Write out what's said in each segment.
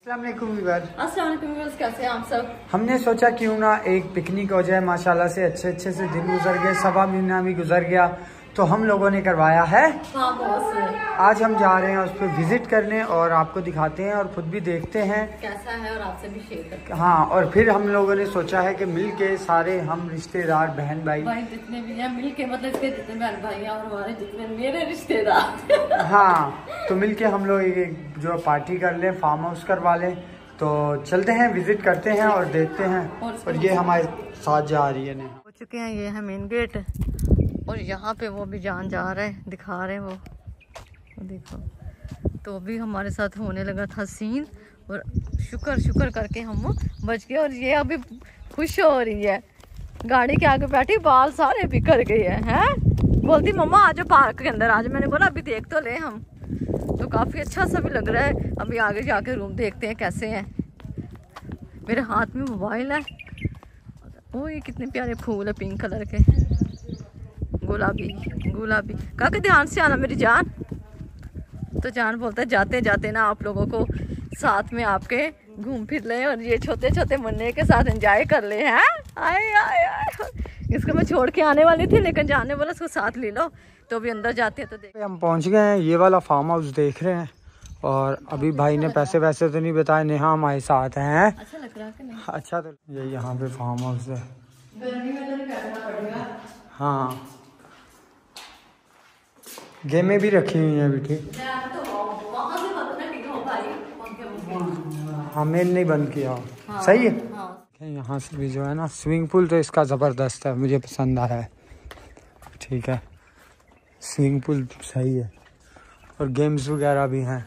अस्सलामुअलैकुम, कैसे हैं आप सब। हमने सोचा क्यों ना एक पिकनिक हो जाए। माशाल्लाह से अच्छे से दिन गुजर गए, सवा महीना भी गुजर गया, तो हम लोगों ने करवाया है आज हम जा रहे हैं उस पर विजिट करने और आपको दिखाते हैं और खुद भी देखते हैं कैसा है और आपसे भी शेयर करते हैं। हाँ, और फिर हम लोगों ने सोचा है कि मिल के सारे हम रिश्तेदार बहन भाई जितने भी हैं मिल के, मतलब इसके जितने बहन भाई हैं और हमारे जितने मेरे रिश्तेदार हाँ, तो मिल के हम लोग एक जो पार्टी कर लें, फार्म हाउस करवा लें। तो चलते हैं, विजिट करते हैं और देखते हैं। और ये हमारे साथ जा रही है। हो चुके हैं, ये है मेन गेट और यहाँ पे वो भी जान जा रहा है, दिखा रहे हैं वो देखो। तो अभी हमारे साथ होने लगा था सीन और शुक्र करके हम बच गए। और ये अभी खुश हो रही है, गाड़ी के आगे बैठी, बाल सारे बिखर गए हैं। बोलती मम्मा आज पार्क के अंदर आज। मैंने बोला अभी देख तो ले हम, तो काफ़ी अच्छा सा भी लग रहा है। अभी आगे जाके रूम देखते हैं कैसे हैं। मेरे हाथ में मोबाइल है। ओ ये कितने प्यारे फूल है, पिंक कलर के, गुलाबी। काका ध्यान से आना मेरी जान। तो जान बोलता है जाते जाते ना आप लोगों को साथ में आपके घूम फिर ले और ये छोटे छोटे मुन्ने के साथ एंजॉय कर ले हैं। आए इसको मैं छोड़ के आने वाली थी, लेकिन जाने वाला इसको साथ ले लो। तो अभी अंदर जाते हैं तो देख। हम पहुंच गए हैं, ये वाला फार्म हाउस देख रहे हैं। और अभी भाई ने पैसे वैसे तो नहीं बताए, नेहा हमारे साथ हैं। अच्छा लग रहा है कि नहीं? अच्छा, तो ये यहाँ पे फार्म हाउस है। गर्मी में तो करना पड़ेगा। हाँ, गेमें भी रखी हुई हैं बेटी। हमें नहीं बंद किया। हाँ, सही है। हाँ। यहाँ से भी जो है ना स्विमिंग पूल, तो इसका ज़बरदस्त है, मुझे पसंद आया है। ठीक है, स्विमिंग पूल सही है और गेम्स वगैरह भी हैं।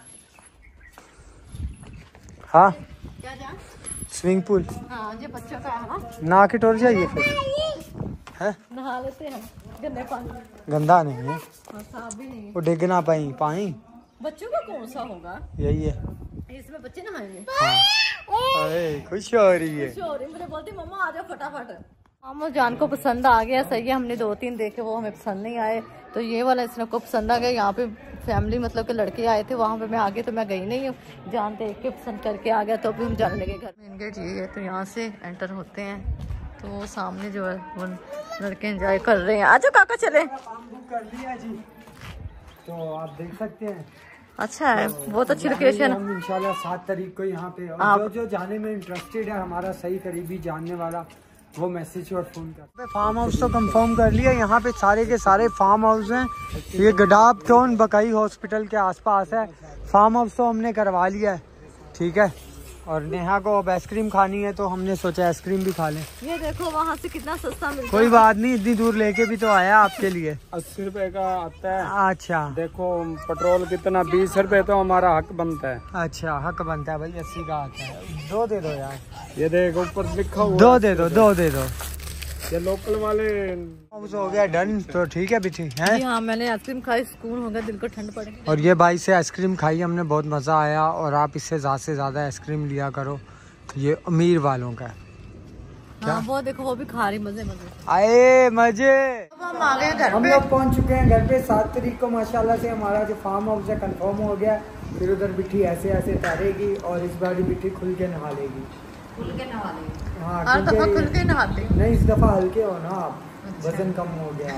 हाँ, स्विमिंग पूल। हाँ, ये बच्चों का है ना। ना के टोर जाइए फिर है, नहा लेते हैं। गंदे पानी गंदा नहीं है, साफ भी नहीं है। वो डिग ना पाई बच्चों का कौन सा होगा, यही है, इसमें बच्चे नहाएंगे। हाँ। अरे खुश हो रही है, मुझे बोलती मम्मा आ जाओ फटाफट। हम जान को पसंद आ गया, सही है। हमने 2-3 देखे, वो हमें पसंद नहीं आए, तो ये वाला इसने को पसंद आ गया। यहाँ पे फैमिली मतलब के लड़के आए थे, वहाँ पे मैं आगे तो मैं गई नहीं हूँ, जान देख के पसंद करके आ गया। तो अभी हम जाने लगे घर। मेन गेट ये है, तो यहाँ से एंटर होते हैं तो वो सामने जो है वो लड़के एंजॉय कर रहे हैं। आजो काका चले। बुक कर लिया जी, तो आप देख सकते हैं। अच्छा है, बहुत अच्छी लोकेशन। हम इंशाल्लाह 7 तारीख को यहाँ पे, और जो जाने में इंटरेस्टेड है, हमारा सही करीबी जानने वाला, वो मैसेज और फोन कर। फार्म हाउस तो कंफर्म कर लिया। यहाँ पे सारे के सारे फार्म हाउस हैं। ये गडाब टाउन बकई हॉस्पिटल के आसपास है। फार्म हाउस तो हमने करवा लिया है, ठीक है। और नेहा को अब आइसक्रीम खानी है, तो हमने सोचा आइसक्रीम भी खा लें। ये देखो वहाँ से कितना सस्ता मिलता है। कोई बात नहीं, इतनी दूर लेके भी तो आया आपके लिए। 80 रुपए का आता है। अच्छा, देखो पेट्रोल कितना, 20 रुपए तो हमारा हक बनता है। अच्छा, हक बनता है भाई, 80 का आता है। 2 दे दो यार। ये देखो ऊपर लिखा हुआ। 2 दे दो, 2 दे दो। ये लोकल वाले हो गया डन, तो ठीक है बिठी है। हाँ, मैंने आइसक्रीम खाई, सुकून हो गया, दिल को ठंड पड़े। और ये भाई से आइसक्रीम खाई हमने, बहुत मजा आया। और आप इससे ज्यादा से ज्यादा आइसक्रीम लिया करो, ये अमीर वालों का है। हाँ, वो देखो वो भी खा रही, मजे आए मजे। हम आ गए घर। हम लोग पहुंच चुके हैं घर पे। 7 तारीख को माशाल्लाह से हमारा जो फार्म हाउस है कंफर्म हो गया। फिर उधर बिट्ठी ऐसे तैरेगी और इस बार बिट्ठी खुल के नहा लेगी। खुल के नहा लेगी? हाँ, हर दफा खुल के नहाते नहीं, इस दफा हल्के हो ना आप। अच्छा। वजन कम हो गया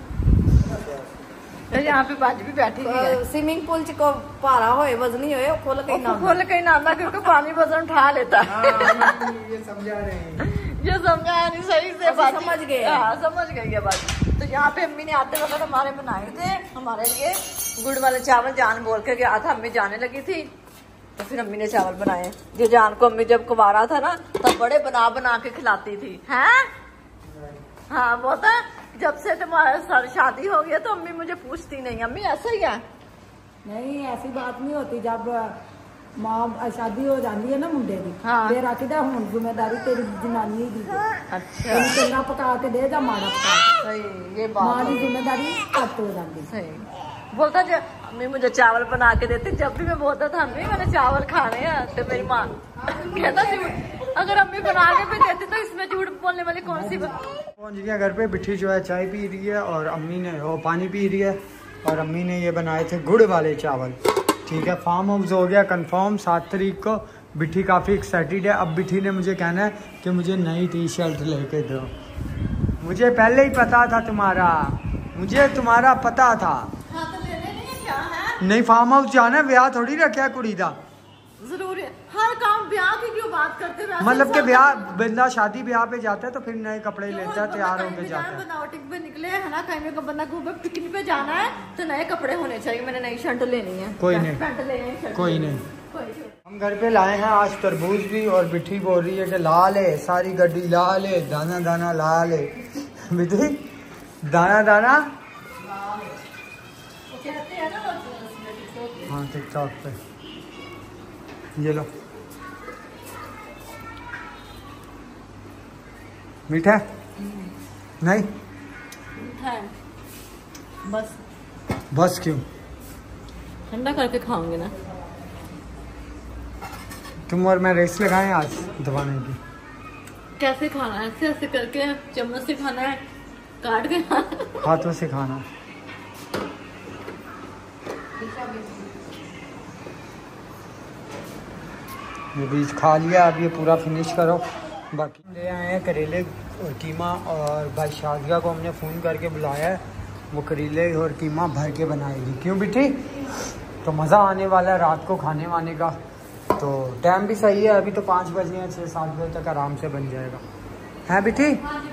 आपका। यहाँ पे बाज भी बैठी है। स्विमिंग पूल को पारा होए वजनी होए खोल के नाम क्योंकि पानी वजन उठा लेता है। ये समझा रहे हैं, ये समझा नहीं सही से, समझ गए। हाँ, समझ गई ये बात। तो यहाँ पे अम्मी ने आते वक्त हमारे बनाए थे, हमारे लिए गुड़ वाले चावल। जान बोल के गया था, अम्मी जाने लगी थी, तो फिर अम्मी ने चावल बनाए। जो जान को अम्मी जब कुंवारा था ना, तब बड़े बना के खिलाती थी। हैं? हाँ, बहुत है। जब से तुम्हारा सर शादी हो गया तो अम्मी मुझे पूछती नहीं। अम्मी ऐसा ही है? नहीं, ऐसी बात नहीं होती। जब माँ शादी हो जाती है ना मुंडे की, हाँ, फिर आखी दा हुण जिम्मेदारी तेरी जनानी दी। अच्छा, चंगा पका के दे जा माड़ा पका के। सही, ये बात। माँ की जिम्मेदारी घट हो जाती। सही बोलता। जब अम्मी मुझे चावल बना के देती, जब भी मैं बोलता था अम्मी मैंने चावल खाने हैं, तो मेरी माँ कहता झूठ। अगर अम्मी बना के भी देती तो इसमें झूठ बोलने वाली कौन सी बात। पहुंच गया घर पे। बिट्ठी जो है चाय पी रही है और अम्मी ने वो पानी पी रही है। और अम्मी ने ये बनाए थे गुड़ वाले चावल, ठीक है। फार्म हाउस हो गया कंफर्म 7 तारीख को। बिट्ठी काफ़ी एक्साइटेड है। अब बिट्ठी ने मुझे कहना है कि मुझे नई टी शर्ट लेके दो। मुझे पहले ही पता था तुम्हारा, मुझे तुम्हारा पता था। हाँ तो लेने नहीं क्या है? नहीं फार्म हाउस जाना है, ब्याह थोड़ी रखा कुड़ी का। जरूर है, हर काम ब्याह की क्यों बात करते हैं? मतलब कि ब्याह बंदा शादी ब्याह पे जाता है तो फिर नए कपड़े लेता है, तैयार होके जाता है। बनावटी पे निकले है ना, कहीं का बंदा घूमे पिकनिक पे जाना है तो नए कपड़े होने चाहिए। मैंने नई शर्ट लेनी है। कोई नहीं, पैंट लेनी है, शर्ट कोई लेनी है। नहीं। कोई हम घर पे लाए हैं आज तरबूज भी, और बिट्ठी बोल रही है कि लाल है, सारी गड्डी लाल है, दाना दाना लाल है। बिट्ठी दाना दाना कहते हैं ना। हाँ टिकटॉक पे ये लो। मीठा है? नहीं है बस। बस क्यों? ठंडा करके खाऊंगी ना। तुम और मैं रेस लगाएं आज दबाने की। कैसे खाना है? ऐसे ऐसे करके चम्मच से खाना है, काट के खाना है? हाथों से खाना। ये बीज खा लिया, अब ये पूरा फिनिश करो। बाकी ले आए हैं करेले और कीमा, और भाई शादिया को हमने फ़ोन करके बुलाया है, वो करेले और कीमा भर के बनाएगी। क्यों बिट्ठी? तो मज़ा आने वाला है रात को खाने वाने का। तो टाइम भी सही है, अभी तो 5 बजे हैं, 6-7 बजे तक आराम से बन जाएगा। है बिट्ठी?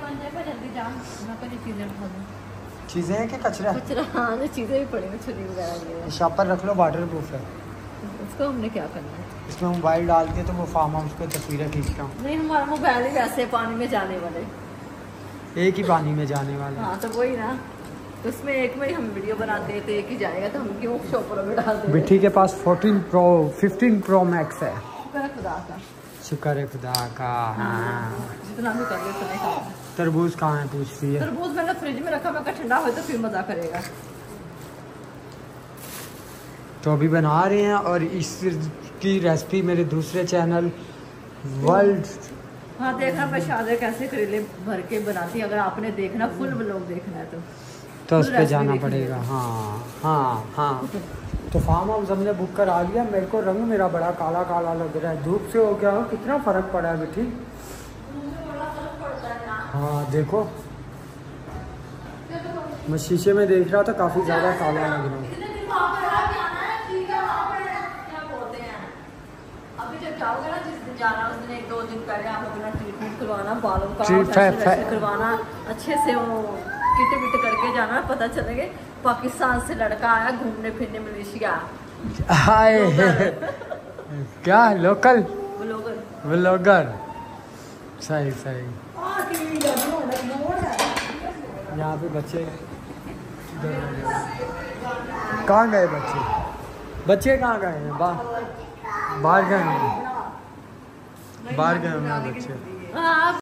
चीज़ें हैं कि कचरा? हाँ चीज़ें भी पड़ी हैं, छुरी वगैरह। शापर रख लो, वाटर प्रूफ है। उसको हमने क्या करना है? इसमें मोबाइल डाल के तो वो फार्म हाउस पे तस्वीरें खींचता हूँ। नहीं, हमारा मोबाइल ही वैसे पानी में जाने वाले। एक ही पानी में जाने वाला। हाँ तो वही ना, उसमें एक में ही हम वीडियो बनाते हैं तो एक ही जाएगा, तो हम क्यों शॉपर में डालते हैं? बिट्ठी के पास 15 प्रो मैक्स है। शुक्र है खुदा का। शुक्र है खुदा का। हाँ। जितना भी कर ले उतना ही खाना। तरबूज कहाँ है पूछती है? तरबूज मैंने फ्रिज में रखा, मैं ठंडा हो तो फिर मजा करेगा। तो अभी बना रहे हैं, और इसकी रेसिपी मेरे दूसरे चैनल वर्ल्ड। हाँ देखना मैं शादी कैसे करेले भर के बनाती है, अगर आपने देखना फुल व्लॉग देखना है तो उस full पे recipe जाना देखनी पड़ेगा। है। हाँ हाँ हाँ। तो फार्म हाउस हमने बुक करा लिया। मेरे को रंग मेरा बड़ा काला काला लग रहा है, धूप से हो गया हो। कितना फ़र्क पड़ा है बिट्ठी? हाँ देखो, मैं शीशे में देख रहा था, काफ़ी ज़्यादा काला लग रहा है। जाओगे ना जिस दिन जाना, उस दिन 1-2 दिन पहले आप अपना ट्रीटमेंट करवाना, बालों का करवाना, अच्छे से वो किट विट करके जाना। पता चलेगा पाकिस्तान से लड़का आया घूमने फिरने मलेशिया। हाय क्या लोकल ब्लॉगर? व्लॉगर। सही सही। यहाँ पे बच्चे कहाँ गए? बच्चे कहाँ गए हैं? बाहर गए हैं, बाहर गए हैं बच्चे।